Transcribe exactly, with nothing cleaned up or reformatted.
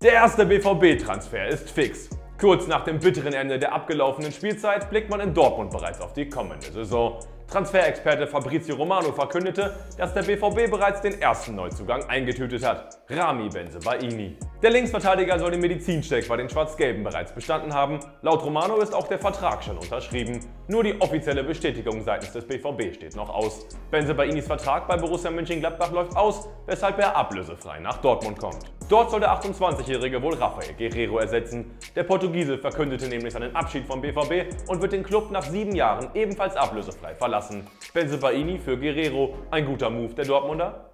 Der erste B V B-Transfer ist fix. Kurz nach dem bitteren Ende der abgelaufenen Spielzeit blickt man in Dortmund bereits auf die kommende Saison. Transferexperte Fabrizio Romano verkündete, dass der B V B bereits den ersten Neuzugang eingetütet hat: Ramy Bensebaini. Der Linksverteidiger soll den Medizincheck bei den Schwarz-Gelben bereits bestanden haben. Laut Romano ist auch der Vertrag schon unterschrieben. Nur die offizielle Bestätigung seitens des B V B steht noch aus. Bensebainis Vertrag bei Borussia Mönchengladbach läuft aus, weshalb er ablösefrei nach Dortmund kommt. Dort soll der achtundzwanzigjährige wohl Rafael Guerreiro ersetzen. Der Portugiese verkündete nämlich seinen Abschied vom B V B und wird den Klub nach sieben Jahren ebenfalls ablösefrei verlassen. Bensebaini für Guerreiro, ein guter Move der Dortmunder?